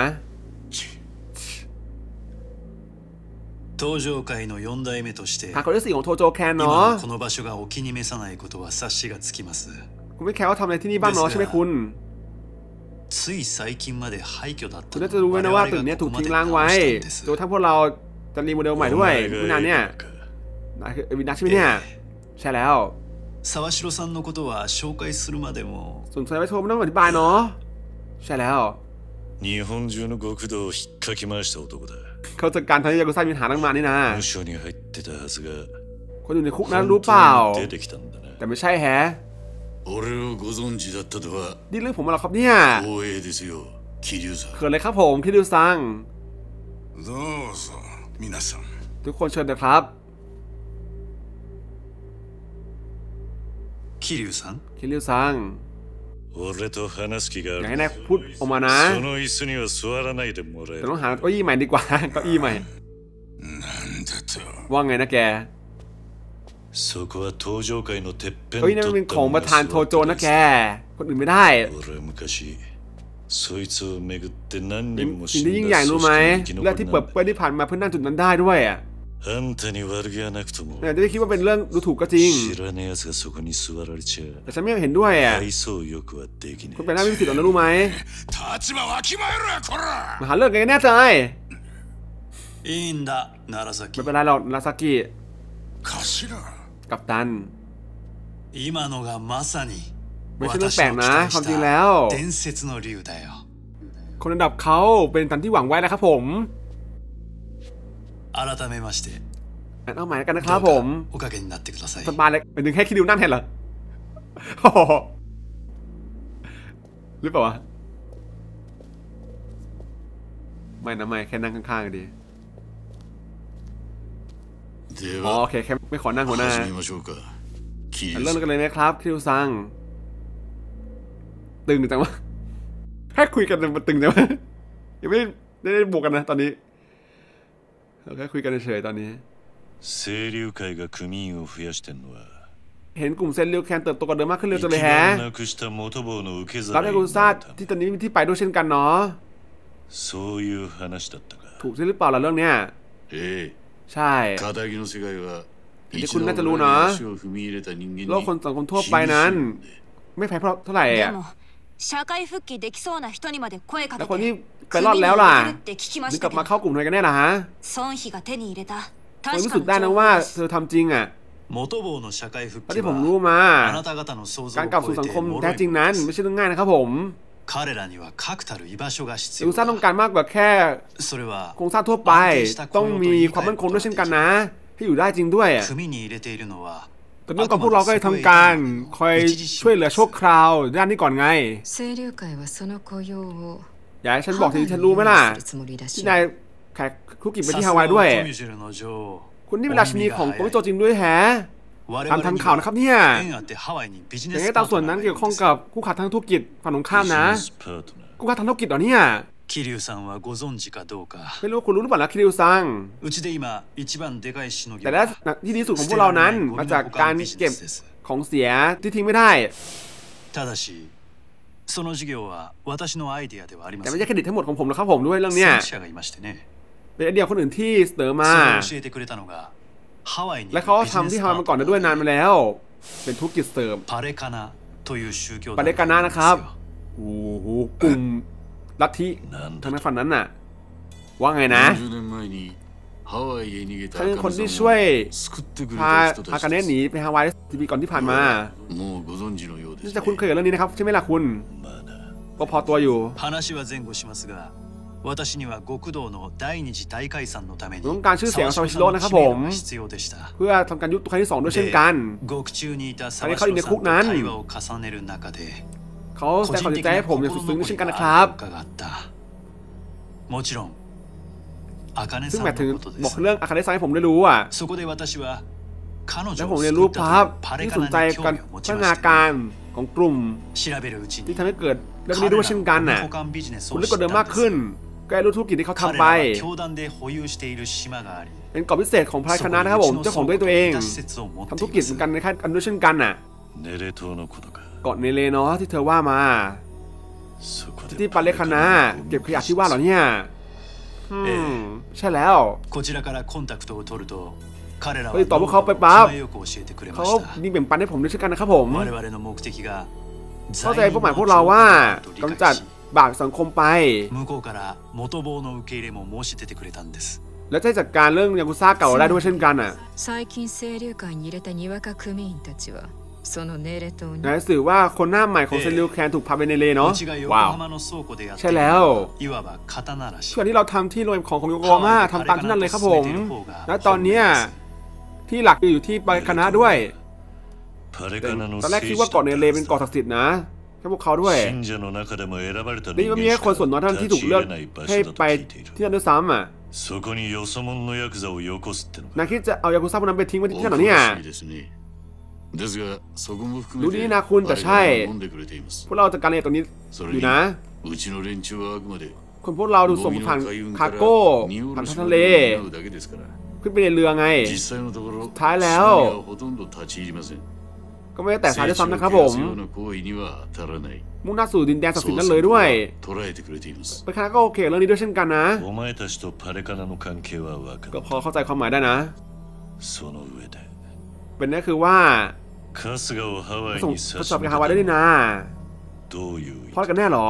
Speaker 3: 登場界の4代目として
Speaker 2: ทางคนที่4ของโทโจแคนเนาะ
Speaker 3: この場所がお気に召さないことは察しがつきます
Speaker 2: คุณไม่แคร์ว่าทำอะไรที่นี่บ้างเนาะใช่ไหมคุณ
Speaker 3: つい最近まで廃墟だった
Speaker 2: คุณน่าจะรู้ไว้นะว่าตึกนี้ถูกทิ้งร้างไว้จนทั้งพวกเราจะรีโมเดลใหม่ด้วยไม่นานเนี่ยคือวินัทใช่ไหมเนี่ยใช่แล้ว
Speaker 3: 沢城さんのことは紹介するまでも
Speaker 2: สนใจไม่โทรไม่ต้องอธิบายเนาะใช่แล้ว
Speaker 4: 日本中の極道を引っかき回した男だ
Speaker 2: เขาจัดการทำให้ยากุซ่ามีปัญหาตั้งมานี่นะคนอยู่ในคุกนั้นรู้เปล่าแต่ไม่ใช่แฮะนี่เรื่องผมมาหรอครับเนี่ยเขินเลยครับผมคิริวซังทุกคนเชิญนะครับ
Speaker 3: คิริว
Speaker 2: ซังอยากให้นายพูดออกมานะแต่ต้องหาเก้าอี้ใหม่ดีกว่าเก้าอี้ใหม่ว่าไงนะแกเก้าอี้นั้นเป็นของประธานโทโจนะแกคนอื่นไม่ได้สิ่งที่ยิ่งใหญ่รู้ไหมเรื่องที่เปิดเผยที่ผ่านมาเพื่อนั่งจุดนั้นได้ด้วยอ่ะแต่ได้คิดว่าเป็นเรื่องดูถูกก็จริงแต่ฉันไม่เห็นด้วยอ่ะคุณเป็นหน้าไม่มีสิทธิ์หรอกนะรู้ไหมมาหาเรื่องกันแน่ใจไม่เป็นไรหรอกนาซากิกัปตันไม่ใช่เรื่องแปลกนะความจริงแล้วคนระดับเขาเป็นตามที่หวังไว้นะครับผมเอาใหม่กันนะครับผมสบายเลยเป็นหนึ่งแค่คิดดูนั่นเห็นเหรอหรือเปล่าวะไม่นะไม่แค่นั่งข้างๆดีอ๋อโอเคแค่ไม่ขอนั่งหัวหน้าเริ่มกันเลยไหมครับคิวซังตึงจังวะแค่คุยกันมันตึงจังวะยังไม่ได้บวกกันนะตอนนี้เราแค่คุยกันเฉยๆตอนนี้เห็นกลุ่มเซนริวแคนเติบโตกว่าเดิมมากขึ้นเร็วจังเลยแฮะรับให้กุซ่าที่ตอนนี้มีที่ไปด้วยเช่นกันเนาะถูกใช่หรือเปล่าล่ะเรื่องเนี้ยใช่ที่คุณน่าจะรู้นะโลกคนสังคมทั่วไปนั้นไม่แพ้เท่าไหร่อ่ะแล้วคนที่ไปรอดแล้วล่ะหรือกลับมาเข้ากลุ่มอะไรกันแน่ล่ะฮะผมรู้สึกได้นะว่าเธอทำจริงอ่ะที่ผมรู้มาการกลับสู่สังคมแท้จริงนั้นไม่ใช่เรื่องง่ายนะครับผมยูซ่าต้องการมากกว่าแค่โครงสร้างทั่วไปต้องมีความมั่นคงด้วยเช่นกันนะให้อยู่ได้จริงด้วยแต่เรื่องของพวกเราก็ทำการคอยช่วยเหลือชั่วคราวด้านนี้ก่อนไงอย่าให้ฉันบอกที่ฉันรู้ไหมล่ะที่นายแขกคุกกี้ไปที่ฮาวายด้วยคุณนี่เป็นราชินีของโตมิโจจริงด้วยแฮะตามทันข่าวนะครับเนี่ยอย่างนี้ตามส่วนนั้นเกี่ยวข้องกับคู่ขาทางธุรกิจฝั่งตรงข้ามนะคู่ขาทางธุรกิจเหรอเนี่ยไม่รู้คุณรู้หรือเปล่านะคิริวซังแต่และที่ดีสุดของพวกเรานั้นมาจากการเก็บของเสียที่ทิ้งไม่ได้แต่ไม่ใช่เครดิตทั้งหมดของผมหรอกครับผมด้วยเรื่องเนี้ยเป็นไอเดียคนอื่นที่เสนอมาและเขาทำที่ฮาวายมาก่อนด้วยนานมาแล้วเป็นธุรกิจเสริมปาเรกานะนะครับโอ้โหกลุ่มลัทธิทางนั้นฝั่งนั้นน่ะว่าไงนะเขาเป็นคนที่ช่วยพาอากาเนะหนีไปฮาวายที่ปีก่อนที่ผ่านมานี่จะคุ้นเคยกับเรื่องนี้นะครับใช่ไหมล่ะคุณก็พอตัวอยู่ต้องการชื่อเสียงซาวชิโร่นะครับผมเพื่อทำการยุบตัวครั้งที่2ด้วยเช่นกันตอนนี้เขาอยู่ในคุกนั้นเขาแสดงความดีใจให้ผมอย่างสุดซึ้งด้วยเช่นกันนะครับซึ่งหมายถึงบอกเรื่องอาคาเนะซังให้ผมได้รู้อ่ะแล้วผมเรียนรู้ภาพที่สนใจการพัฒนาการของกลุ่มที่ทำให้เกิดเรื่องนี้ด้วยเช่นกันน่ะคุณได้กดเดิมมากขึ้นก็รู้ธุรกิจที่เขาทำไปเป็นกรอบพิเศษของพายคณะนะครับผมเจ้าของด้วยตัวเองทำธุรกิจเหมือนกันในค่ายกันด้วยเช่นกันน่ะเกาะเนเลเนาะที่เธอว่ามาที่ปาเลคณะเก็บขยะที่ว่าเหรอเนี่ยใช่แล้วเขาติดต่อพวกเขาไปปั๊บเขายิ่งแบ่งปันให้ผมด้วยเช่นกันนะครับผมเข้าใจเป้าหมายพวกเราว่ากำจัดบาปสังคมไปและจะจัดการเรื่องยากุซ่าเก่าได้ด้วยเช่นกันอ่ะนายสื่อว่าคนหน้าใหม่ของเซริวแคนถูกพาไปในเลเนาะว้าวใช่แล้วส่วนที่เราทำที่โรงของโยโกฮาม่าทำตามที่นั่นเลยครับผมและตอนนี้ที่หลักอยู่ที่ปาคณะด้วยตอนแรกคิดว่าเกาะเนเลเป็นเกาะศักดิ์สิทธิ์นะแค่พวกเขาด้วยนี่มันมีแค่คนส่วนน้อยเท่านั้นที่ถูกเลือกให้ไปที่นั่นด้วยซ้ำอ่ะนายคิดจะเอายากุซ่าพวกนั้นไปทิ้งไว้ที่นั่นเหรอเนี่ยรู้ดีนะคุณแต่ใช่พวกเราจัดการเรื่องตรงนี้อยู่นะคนพวกเราดูส่งผ่านคาร์โก้ผ่านทะเลขึ้นไปในเรือไงท้ายแล้วก็ไม่ได้แต่สายด้วยซ้ำนะครับผมมุ่งหน้าสู่ดินแดนศักดิ์สิทธิ์นั้นเลยด้วยไปคณะก็โอเคเรื่องนี้ด้วยเช่นกันนะก็พอเข้าใจความหมายได้นะเป็นนั่นคือว่าส่งทดสอบกับฮาวายได้ด้วยนะพอกันแน่หรอ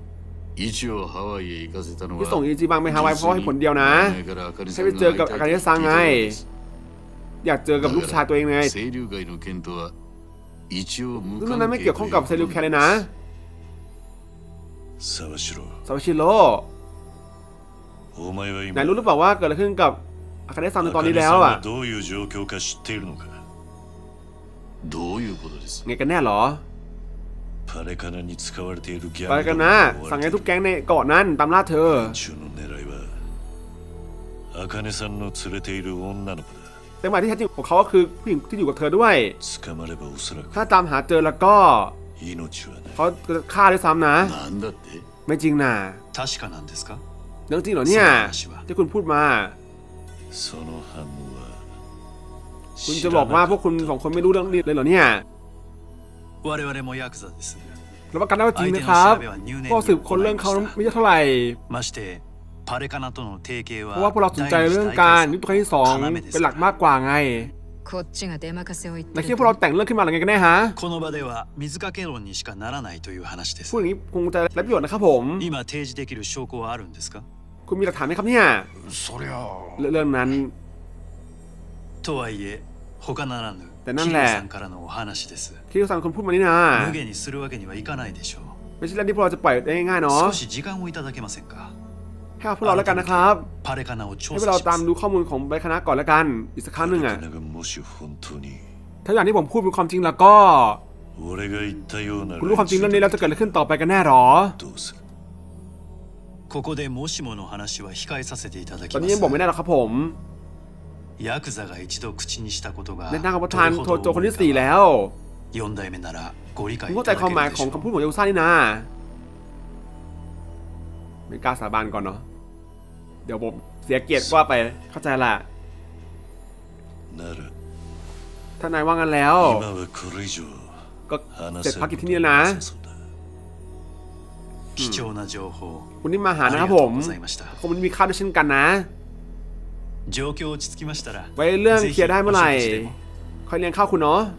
Speaker 2: ที่ส่งอิจิบังไปฮาวายเพราะให้ผลเดียวนะให้ไปเจอกับอากาเนะซังไงอยากเจอกับลูกชายตัวเองไงเรื่องนั้นไม่เกี่ยวข้องกับเซริวแคนเลยนะซาวาชิโร่นายรู้หรือเปล่าว่าเกิดอะไรขึ้นกับอากาเนะซังในตอนนี้แล้วอ่ะไงกันแน่หรอปาเรกานะสั่งให้ทุกแก๊งในเกาะนั้นตามล่าเธอแต่หมายที่แท้จริงของเขาก็คือผู้หญิงที่อยู่กับเธอด้วยถ้าตามหาเจอแล้วก็เขาจะฆ่าด้วยซ้ำนะไม่จริงนะเรื่องจริงเหรอเนี่ยที่คุณพูดมาคุณจะบอกว่าพวกคุณ2 คนไม่รู้เรื่องนี้เลยเหรอเนี่ยรับประกันได้ว่าจริงนะครับก็สืบคนเรื่องเขาไม่เยอะเท่าไหร่เพราะว่าพวกเราสนใจเรื่องการยุทธครั้งที่2เป็นหลักมากกว่าไงแต่คิดพวกเราแต่งเรื่องขึ้นมาหรือไงกันแน่ฮะพูดอย่างนี้คงจะได้ประโยชน์นะครับผมคุณมีหลักฐานไหมครับเนี่ยเรื่องนั้นแต่นั่นแหละคิริวซังคนพูดมานี่นะไม่ใช่เรื่องที่พวกเราจะปล่อยได้ง่ายๆเนาะให้พวกเราแล้วกันนะครับให้พวกเราตามดูข้อมูลของใบคณะก่อนแล้วกันอีกสักครั้งหนึ่งอ่ะถ้าอย่างที่ผมพูดเป็นความจริงแล้วก็คุณรู้ความจริงเรื่องนี้แล้วจะเกิดอะไรขึ้นต่อไปกันแน่หรอตอนนี้ยังบอกไม่ได้หรอกครับผมในทางของประธานโทโจคนที่4แล้วคุณเข้าใจความหมายของคำพูดของยากุซ่านี่นะไม่กล้าสาบานก่อนเนาะเดี๋ยวผมเสียเกียรติว่าไปเข้าใจละถ้านายว่างั้นแล้วก็เสร็จภารกิจที่นี่นะคุณนี่มาหานะครับผมคงมันมีค่าด้วยเช่นกันนะไว้เรื่องเคลียร์ได้เมื่อไหร่ค่อยเลี้ยงข้าวคุณเนาะ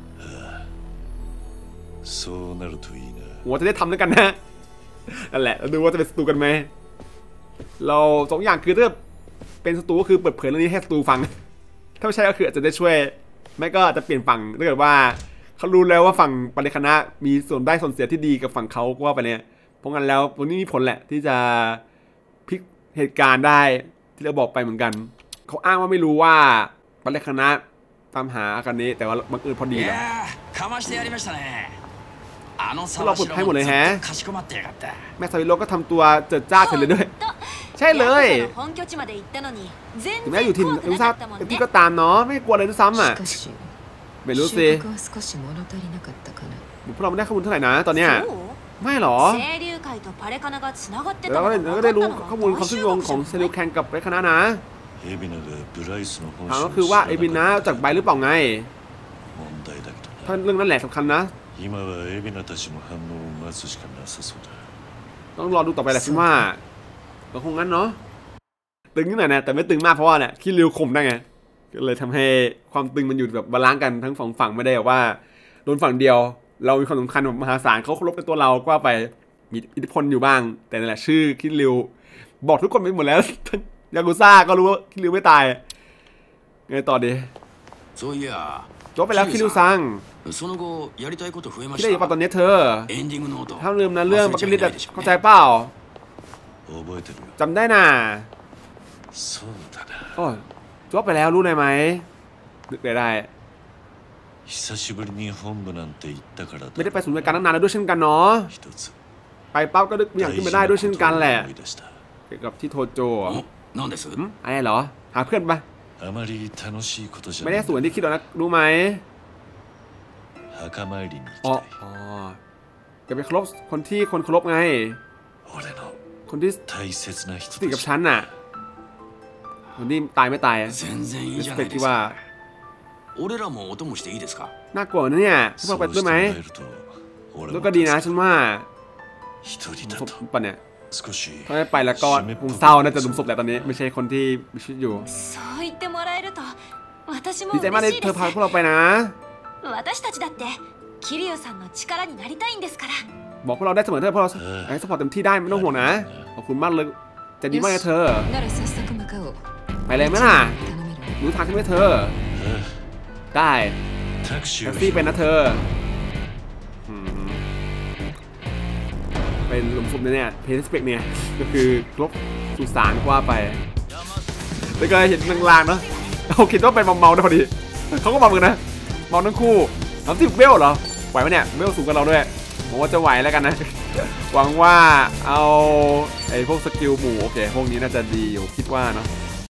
Speaker 2: หัวจะได้ทำด้วยกันนะนั่นแหละเราดูว่าจะเป็นศัตรูกันไหมเรา2อย่างคือถ้าเป็นศัตรูก็คือเปิดเผยเรื่องนี้ให้ศัตรูฟังถ้าไม่ใช่ก็คืออาจจะได้ช่วยไม่ก็จะเปลี่ยนฝั่งถ้าเกิดว่าเขารู้แล้วว่าฝั่งปริคณะมีส่วนได้ส่วนเสียที่ดีกับฝั่งเขาก็ว่าไปเนี่ยเพราะงั้นแล้ววันนี้มีผลแหละที่จะพลิกเหตุการณ์ได้ที่เราบอกไปเหมือนกันเขาอ้างว่าไม่รู้ว่าปริคณะตามหาอาการนี้แต่ว่าบังเอิญพอดีแล้วเราปลดให้หมดเลยแฮะแม่ซาบิโร่ก็ทำตัวเจิดจ้าเฉยเลยด้วยใช่เลยถึงแม้อยู่ถิ่นอุซ่าแต่พี่ก็ตามเนาะไม่กลัวอะไรด้วยซ้ำอ่ะไม่รู้สิพวกเราไม่ได้ข้อมูลเท่าไหร่นะตอนเนี้ยไม่หรอแล้วก็ได้รู้ข้อมูลความเชื่อมโยงของเซริลแคนกับไบคณะนะถามก็คือว่าเอบินะจากไบหรือเปล่าไงถ้าเรื่องนั้นแหละสำคัญนะต้องรอดูต่อไปแหละพี่ว่าก็คงงั้นเนาะตึงนิดหน่อยนะแต่ไม่ตึงมากเพราะว่าเนี่ยขี้ริ้วคมได้ไงก็เลยทำให้ความตึงมันอยู่แบบบาลานซ์กันทั้งฝั่งไม่ได้แบบว่าโดนฝั่งเดียวเรามีความสำคัญมหาศาลเขาเคารพในตัวเราก็ไปมีอิทธิพลอยู่บ้างแต่นั่นแหละชื่อขี้ริ้วบอกทุกคนไปหมดแล้วยากุซ่าก็รู้ว่าขี้ริ้วไม่ตายไงต่อดีจบไปแล้วคิริวซังที่ได้อยู่ตอนนี้เธอถ้าลืมนะเรื่องบักเก็ตลิสต์เข้าใจเปล่าจำได้น่ะโอ้จบไปแล้วรู้เลยไหมนึกได้ไม่ได้ไปศูนย์บริการตั้งนานแล้วด้วยเช่นกันเนาะไปเป้าก็นึกอย่างขึ้นมาได้ด้วยเช่นกันแหละเกี่ยวกับที่โทโจอะไรเหรอหาเพื่อนปะไม่ได้สวยที่คิดหรอกนะรู้ไหมอ๋อจะไปเคารพคนที่คนเคารพไงคนที่สนิทกับฉันน่ะคนที่ตายไม่ตายรีสเปคที่ว่าน่ากลัวนะเนี่ยพวกเราไปด้วยไหมแล้วก็ดีนะฉันว่าศพปะเนี่ยถ้าไม่ไปแล้วก็คงเศร้าน่าจะลุมศพแหละตอนนี้ไม่ใช่คนที่มีชีวิตอยู่ดีใจมากเลยเธอพาพวกเราไปนะบอกพวกเราได้เสมอเธอพวกเราให้สปอร์ตเต็มที่ได้ไม่ต้องห่วงนะขอบคุณมากเลยจะดีมากเลยเธอไปเลยไหมล่ะรู้ทางขึ้นไหมเธอได้แท็กซี่เป็นนะเธอเป็นหลุมศพเนี่ยเพนสเปกเนี่ยก็คือลบสุสานกว่าไปแล้วก็เห็นลางๆเนาะเขาคิดว่าเป็นเมาๆนะพอดีเขาก็เมาเหมือนกันนะเมาทั้งคู่30เบลเหรอไหวไหมเนี่ยเบลสูงกว่าเราด้วยผมว่าจะไหวแล้วกันนะหวังว่าเอาไอ้พวกสกิลหมู่โอเคพวกนี้น่าจะดีอยู่คิดว่าเนาะ